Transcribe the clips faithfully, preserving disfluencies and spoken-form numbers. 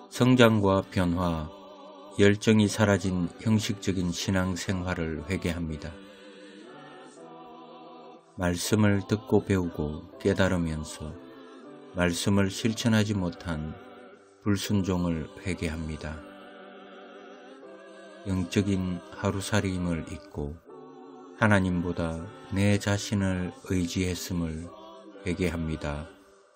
성장과 변화, 열정이 사라진 형식적인 신앙생활을 회개합니다. 말씀을 듣고 배우고 깨달으면서 말씀을 실천하지 못한 불순종을 회개합니다. 영적인 하루살이임을 잊고 하나님보다 내 자신을 의지했음을 회개합니다.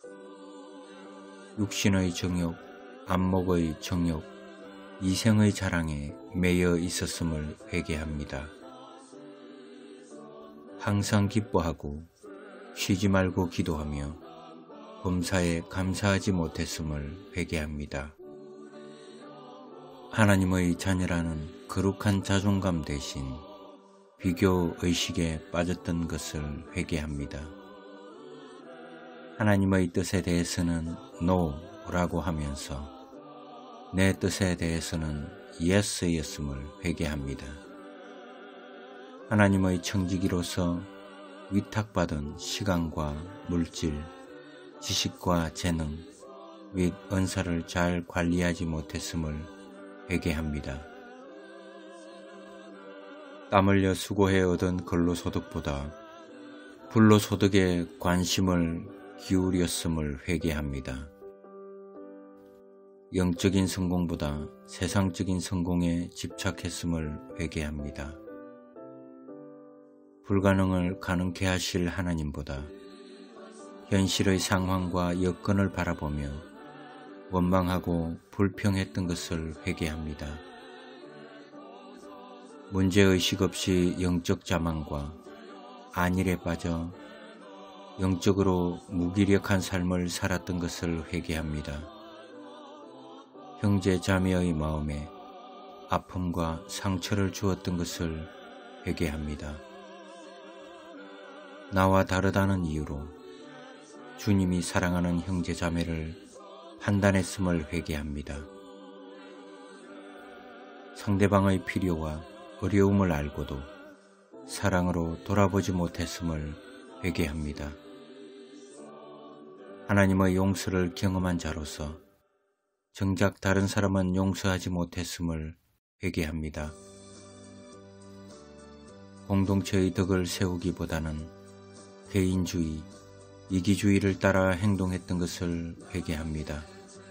육신의 정욕, 안목의 정욕, 이생의 자랑에 매여 있었음을 회개합니다. 항상 기뻐하고 쉬지 말고 기도하며 범사에 감사하지 못했음을 회개합니다. 하나님의 자녀라는 거룩한 자존감 대신 비교 의식에 빠졌던 것을 회개합니다. 하나님의 뜻에 대해서는 NO라고 하면서 내 뜻에 대해서는 YES였음을 회개합니다. 하나님의 청지기로서 위탁받은 시간과 물질, 지식과 재능 및 은사를 잘 관리하지 못했음을 회개합니다. 땀 흘려 수고해 얻은 근로소득보다 불로소득에 관심을 기울였음을 회개합니다. 영적인 성공보다 세상적인 성공에 집착했음을 회개합니다. 불가능을 가능케 하실 하나님보다 현실의 상황과 여건을 바라보며 원망하고 불평했던 것을 회개합니다. 문제의식 없이 영적 자만과 안일에 빠져 영적으로 무기력한 삶을 살았던 것을 회개합니다. 형제 자매의 마음에 아픔과 상처를 주었던 것을 회개합니다. 나와 다르다는 이유로 주님이 사랑하는 형제 자매를 판단했음을 회개합니다. 상대방의 필요와 어려움을 알고도 사랑으로 돌아보지 못했음을 회개합니다. 하나님의 용서를 경험한 자로서 정작 다른 사람은 용서하지 못했음을 회개합니다. 공동체의 덕을 세우기보다는 개인주의, 이기주의를 따라 행동했던 것을 회개합니다.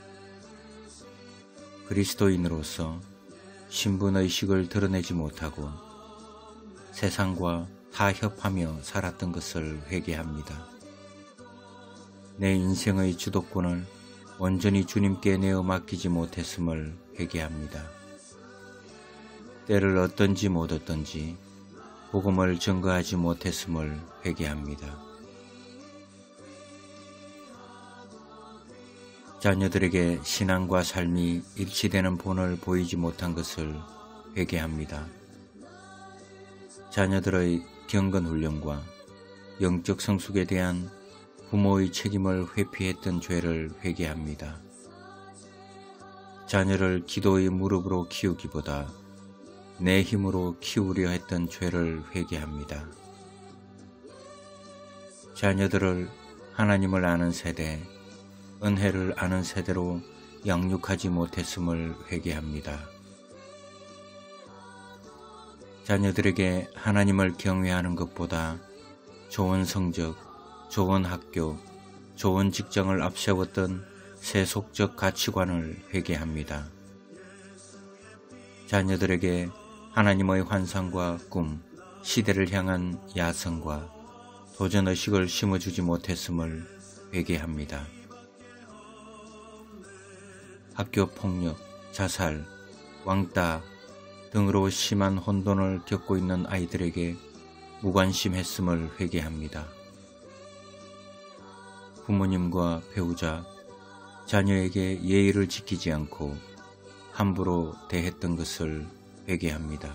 그리스도인으로서 신분의식을 드러내지 못하고 세상과 타협하며 살았던 것을 회개합니다. 내 인생의 주도권을 온전히 주님께 내어 맡기지 못했음을 회개합니다. 때를 얻든지 못 얻든지 복음을 증거하지 못했음을 회개합니다. 자녀들에게 신앙과 삶이 일치되는 본을 보이지 못한 것을 회개합니다. 자녀들의 경건훈련과 영적 성숙에 대한 부모의 책임을 회피했던 죄를 회개합니다. 자녀를 기도의 무릎으로 키우기보다 내 힘으로 키우려 했던 죄를 회개합니다. 자녀들을 하나님을 아는 세대, 은혜를 아는 세대로 양육하지 못했음을 회개합니다. 자녀들에게 하나님을 경외하는 것보다 좋은 성적, 좋은 학교, 좋은 직장을 앞세웠던 세속적 가치관을 회개합니다. 자녀들에게 하나님의 환상과 꿈, 시대를 향한 야성과 도전의식을 심어주지 못했음을 회개합니다. 학교 폭력, 자살, 왕따 등으로 심한 혼돈을 겪고 있는 아이들에게 무관심했음을 회개합니다. 부모님과 배우자, 자녀에게 예의를 지키지 않고 함부로 대했던 것을 회개합니다.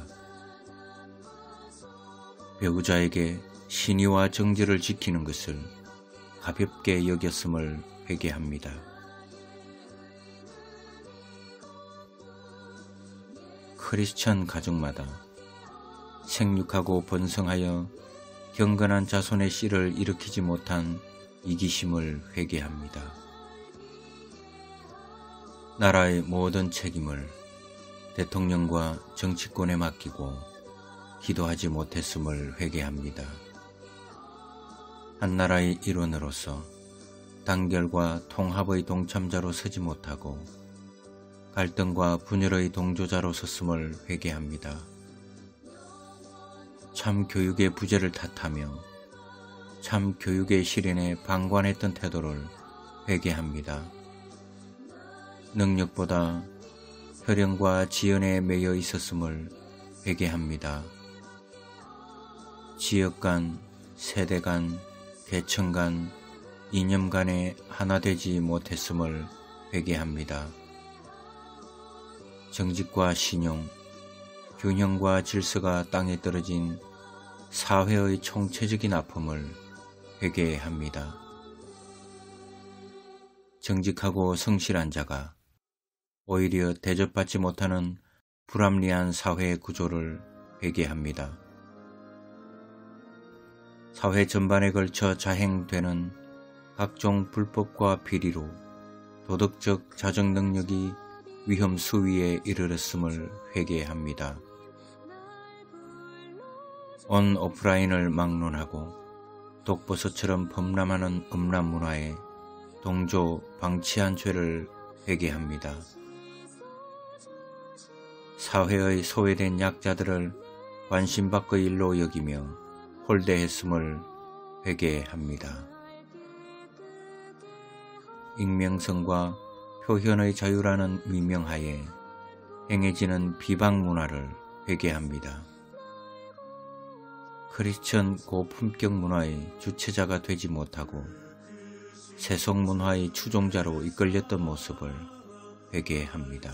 배우자에게 신의와 정제를 지키는 것을 가볍게 여겼음을 회개합니다. 크리스천 가족마다 생육하고 번성하여 경건한 자손의 씨를 일으키지 못한 이기심을 회개합니다. 나라의 모든 책임을 대통령과 정치권에 맡기고 기도하지 못했음을 회개합니다. 한 나라의 일원으로서 단결과 통합의 동참자로 서지 못하고 갈등과 분열의 동조자로 섰음을 회개합니다. 참 교육의 부재를 탓하며 참 교육의 실현에 방관했던 태도를 회개합니다. 능력보다 혈연과 지연에 매여 있었음을 회개합니다. 지역 간, 세대 간, 계층 간, 이념 간에 하나 되지 못했음을 회개합니다. 정직과 신용, 균형과 질서가 땅에 떨어진 사회의 총체적인 아픔을 회개합니다. 정직하고 성실한 자가 오히려 대접받지 못하는 불합리한 사회 구조를 회개합니다. 사회 전반에 걸쳐 자행되는 각종 불법과 비리로 도덕적 자정 능력이 위험 수위에 이르렀음을 회개합니다. 온 오프라인을 막론하고 독버섯처럼 범람하는 음란 문화에 동조 방치한 죄를 회개합니다. 사회의 소외된 약자들을 관심받을 일로 여기며 홀대했음을 회개합니다. 익명성과 표현의 자유라는 위명하에 행해지는 비방 문화를 회개합니다. 크리스천 고품격 문화의 주체자가 되지 못하고 세속 문화의 추종자로 이끌렸던 모습을 회개합니다.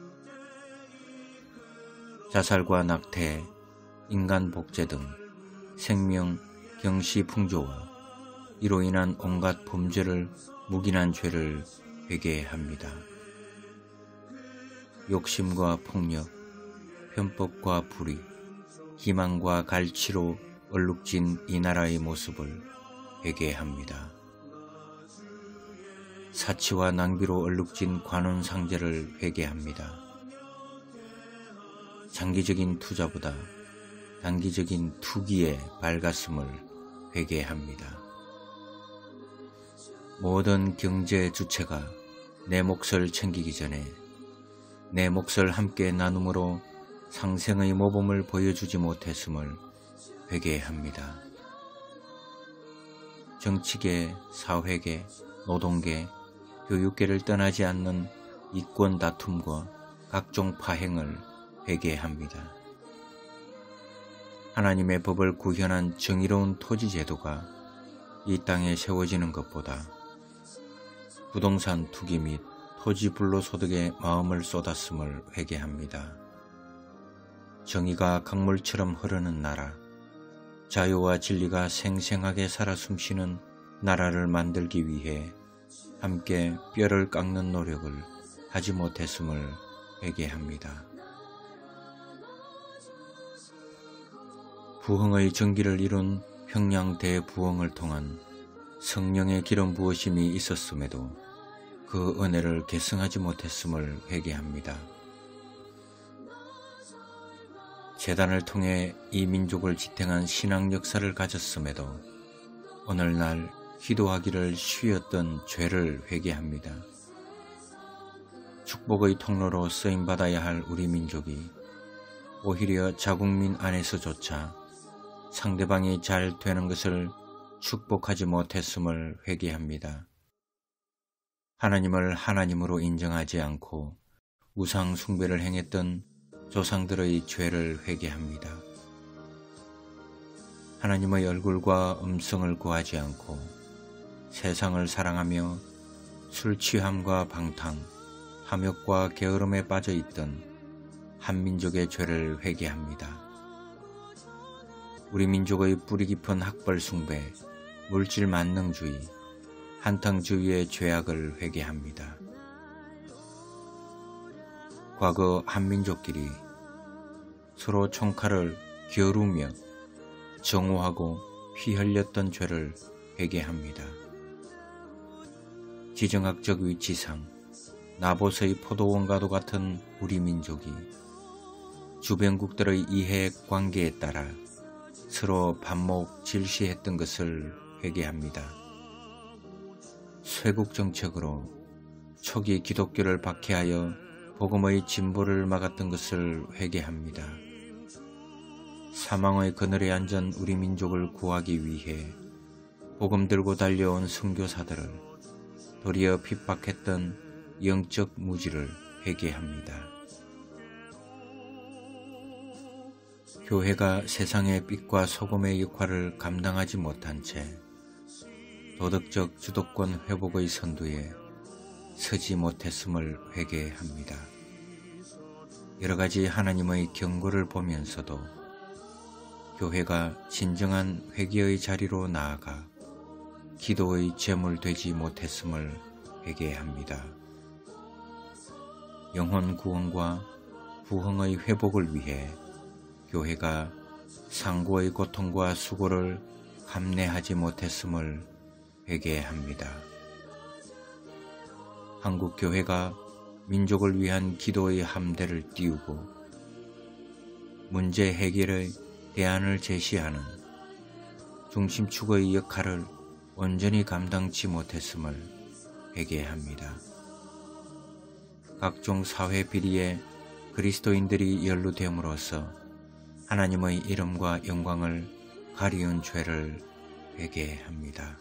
자살과 낙태, 인간 복제 등 생명, 경시 풍조와 이로 인한 온갖 범죄를 묵인한 죄를 회개합니다. 욕심과 폭력, 편법과 불의, 기만과 갈취로 얼룩진 이 나라의 모습을 회개합니다. 사치와 낭비로 얼룩진 관원상제를 회개합니다. 장기적인 투자보다 단기적인 투기에 밝았음을 회개합니다. 모든 경제 주체가 내 몫을 챙기기 전에 내 몫을 함께 나눔으로 상생의 모범을 보여주지 못했음을 회개합니다. 정치계, 사회계, 노동계, 교육계를 떠나지 않는 이권 다툼과 각종 파행을 회개합니다. 하나님의 법을 구현한 정의로운 토지제도가 이 땅에 세워지는 것보다 부동산 투기 및 토지 불로소득에 마음을 쏟았음을 회개합니다. 정의가 강물처럼 흐르는 나라, 자유와 진리가 생생하게 살아 숨쉬는 나라를 만들기 위해 함께 뼈를 깎는 노력을 하지 못했음을 회개합니다. 부흥의 전기를 이룬 평양 대부흥을 통한 성령의 기름 부으심이 있었음에도 그 은혜를 계승하지 못했음을 회개합니다. 재단을 통해 이 민족을 지탱한 신앙 역사를 가졌음에도 오늘날 기도하기를 쉬었던 죄를 회개합니다. 축복의 통로로 쓰임받아야 할 우리 민족이 오히려 자국민 안에서조차 상대방이 잘 되는 것을 축복하지 못했음을 회개합니다. 하나님을 하나님으로 인정하지 않고 우상 숭배를 행했던 조상들의 죄를 회개합니다. 하나님의 얼굴과 음성을 구하지 않고 세상을 사랑하며 술 취함과 방탕, 탐욕과 게으름에 빠져있던 한민족의 죄를 회개합니다. 우리 민족의 뿌리 깊은 학벌 숭배, 물질 만능주의, 한탕주의의 죄악을 회개합니다. 과거 한민족끼리 서로 총칼을 겨루며 정오하고 피 흘렸던 죄를 회개합니다. 지정학적 위치상 나봇의 포도원과도 같은 우리 민족이 주변국들의 이해관계에 따라 서로 반목 질시했던 것을 회개합니다. 쇄국 정책으로 초기 기독교를 박해하여 복음의 진보를 막았던 것을 회개합니다. 사망의 그늘에 앉은 우리 민족을 구하기 위해 복음 들고 달려온 선교사들을 도리어 핍박했던 영적 무지를 회개합니다. 교회가 세상의 빛과 소금의 역할을 감당하지 못한 채 도덕적 주도권 회복의 선두에 서지 못했음을 회개합니다. 여러가지 하나님의 경고를 보면서도 교회가 진정한 회개의 자리로 나아가 기도의 제물 되지 못했음을 회개합니다. 영혼 구원과 부흥의 회복을 위해 교회가 상고의 고통과 수고를 감내하지 못했음을 회개합니다. 한국 교회가 민족을 위한 기도의 함대를 띄우고 문제 해결의 대안을 제시하는 중심축의 역할을 온전히 감당치 못했음을 회개합니다. 각종 사회 비리에 그리스도인들이 연루됨으로써 하나님의 이름과 영광을 가리운 죄를 회개합니다.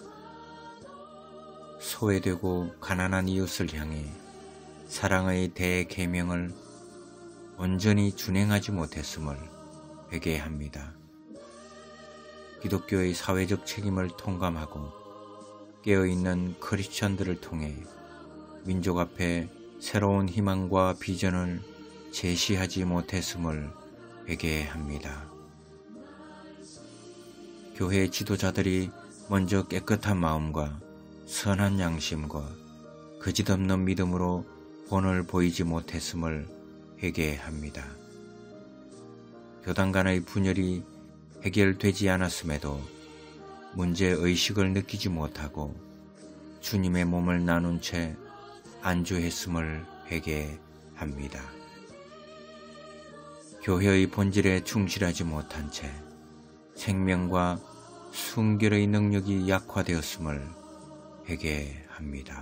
소외되고 가난한 이웃을 향해 사랑의 대계명을 온전히 준행하지 못했음을 회개합니다. 기독교의 사회적 책임을 통감하고 깨어있는 크리스천들을 통해 민족 앞에 새로운 희망과 비전을 제시하지 못했음을 회개합니다. 교회 지도자들이 먼저 깨끗한 마음과 선한 양심과 거짓없는 믿음으로 본을 보이지 못했음을 회개합니다. 교단 간의 분열이 해결되지 않았음에도 문제의식을 느끼지 못하고 주님의 몸을 나눈 채 안주했음을 회개합니다. 교회의 본질에 충실하지 못한 채 생명과 순결의 능력이 약화되었음을 회개합니다.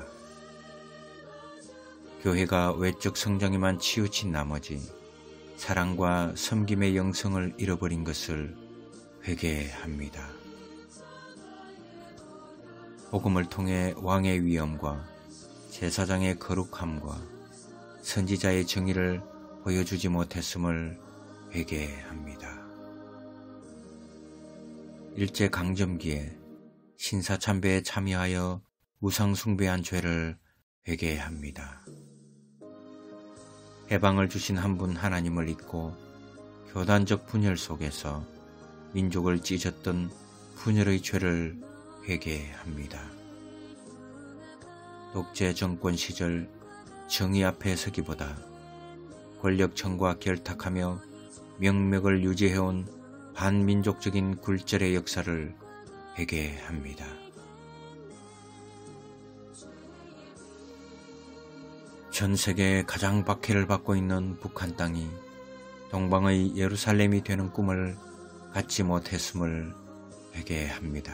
교회가 외적 성장에만 치우친 나머지 사랑과 섬김의 영성을 잃어버린 것을 회개합니다. 복음을 통해 왕의 위엄과 제사장의 거룩함과 선지자의 정의를 보여주지 못했음을 회개합니다. 일제강점기에 신사참배에 참여하여 우상숭배한 죄를 회개합니다. 해방을 주신 한 분 하나님을 잊고 교단적 분열 속에서 민족을 찢었던 분열의 죄를 회개합니다. 독재 정권 시절 정의 앞에 서기보다 권력청과 결탁하며 명맥을 유지해온 반민족적인 굴절의 역사를 회개합니다. 전 세계에 가장 박해를 받고 있는 북한 땅이 동방의 예루살렘이 되는 꿈을 갖지 못했음을 회개합니다.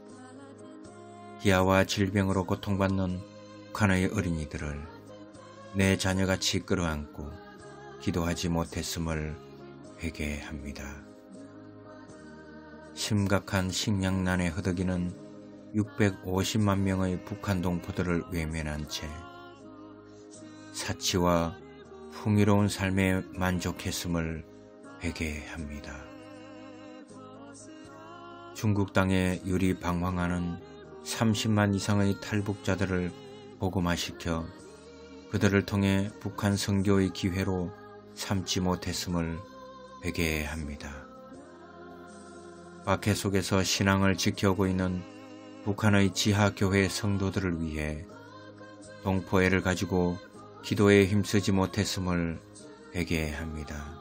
기아와 질병으로 고통받는 북한의 어린이들을 내 자녀같이 끌어안고 기도하지 못했음을 회개합니다. 심각한 식량난에 허덕이는 육백오십만 명의 북한 동포들을 외면한 채 사치와 풍요로운 삶에 만족했음을 회개합니다. 중국 땅에 유리방황하는 삼십만 이상의 탈북자들을 복음화시켜 그들을 통해 북한 선교의 기회로 삼지 못했음을 회개합니다. 박해 속에서 신앙을 지켜오고 있는 북한의 지하교회 성도들을 위해 동포애를 가지고 기도에 힘쓰지 못했음을 회개합니다.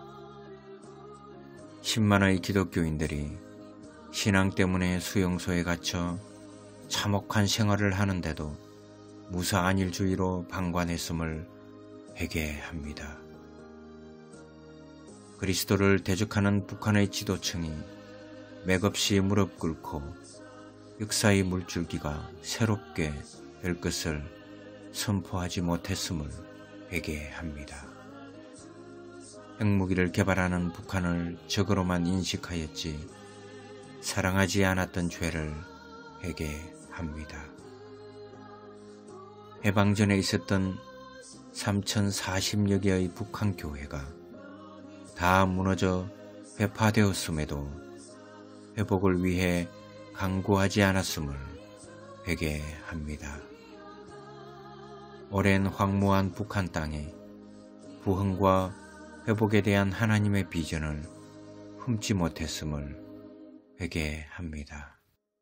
십만의 기독교인들이 신앙 때문에 수용소에 갇혀 참혹한 생활을 하는데도 무사안일주의로 방관했음을 회개합니다. 그리스도를 대적하는 북한의 지도층이 맥없이 무릎 꿇고 역사의 물줄기가 새롭게 될 것을 선포하지 못했음을 회개합니다. 핵무기를 개발하는 북한을 적으로만 인식하였지 사랑하지 않았던 죄를 회개합니다. 해방 전에 있었던 삼천사십여 개의 북한 교회가 다 무너져 회파되었음에도 회복을 위해 강구하지 않았음을 회개합니다. 오랜 황무한 북한 땅에 부흥과 회복에 대한 하나님의 비전을 흠지 못했음을 회개합니다.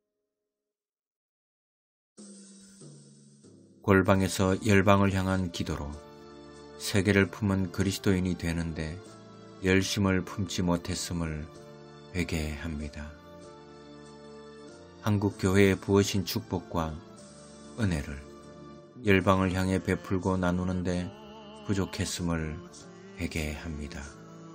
골방에서 열방을 향한 기도로 세계를 품은 그리스도인이 되는데 열심을 품지 못했음을 회개합니다. 한국 교회에 부으신 축복과 은혜를 열방을 향해 베풀고 나누는데 부족했음을 회개합니다.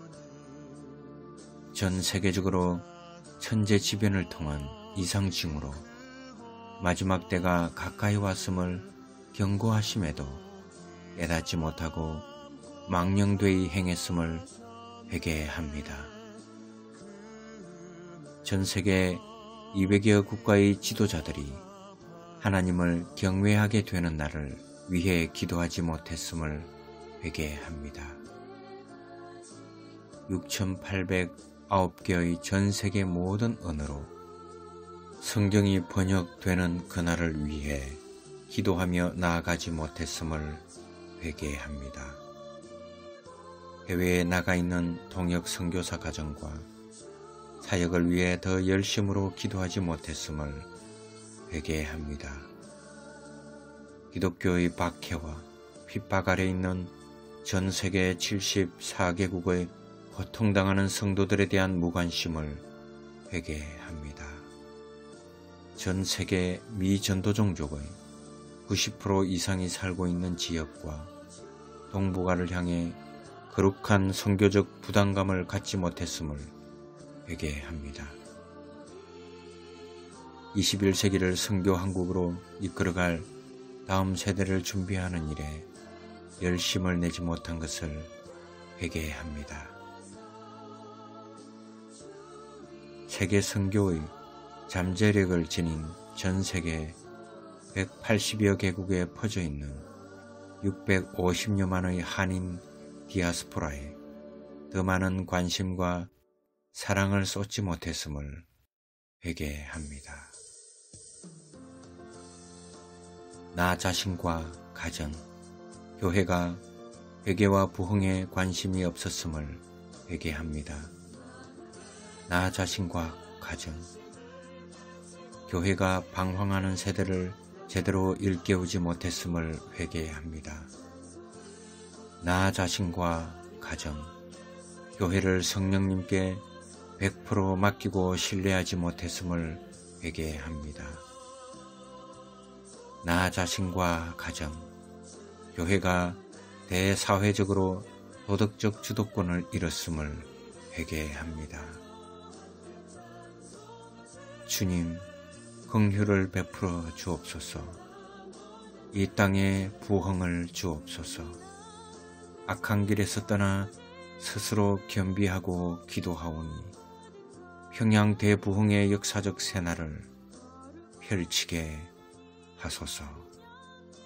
전 세계적으로 천재지변을 통한 이상징후로 마지막 때가 가까이 왔음을 경고하심에도 깨닫지 못하고 망령되이 행했음을 회개합니다. 전 세계 이백여 국가의 지도자들이 하나님을 경외하게 되는 날을 위해 기도하지 못했음을 회개합니다. 육천팔백구 개의 전 세계 모든 언어로 성경이 번역되는 그날을 위해 기도하며 나아가지 못했음을 회개합니다. 해외에 나가 있는 동역 선교사 가정과 사역을 위해 더 열심으로 기도하지 못했음을 회개합니다. 기독교의 박해와 핍박 아래 있는 전 세계 칠십사 개국의 고통당하는 성도들에 대한 무관심을 회개합니다. 전 세계 미전도종족의 구십 퍼센트 이상이 살고 있는 지역과 동북아를 향해 거룩한 선교적 부담감을 갖지 못했음을 회개합니다. 이십일 세기를 선교 한국으로 이끌어갈 다음 세대를 준비하는 일에 열심을 내지 못한 것을 회개합니다. 세계 선교의 잠재력을 지닌 전 세계 백팔십여 개국에 퍼져 있는 육백오십여만의 한인 디아스포라에 더 많은 관심과 사랑을 쏟지 못했음을 회개합니다. 나 자신과 가정, 교회가 회개와 부흥에 관심이 없었음을 회개합니다. 나 자신과 가정, 교회가 방황하는 세대를 제대로 일깨우지 못했음을 회개합니다. 나 자신과 가정, 교회를 성령님께 백 퍼센트 맡기고 신뢰하지 못했음을 회개합니다. 나 자신과 가정, 교회가 대사회적으로 도덕적 주도권을 잃었음을 회개합니다. 주님, 긍휼을 베풀어 주옵소서. 이 땅에 부흥을 주옵소서. 악한 길에서 떠나 스스로 겸비하고 기도하오니 평양 대부흥의 역사적 새날을 펼치게 하소서.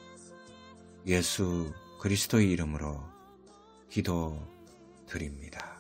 예수 그리스도의 이름으로 기도드립니다.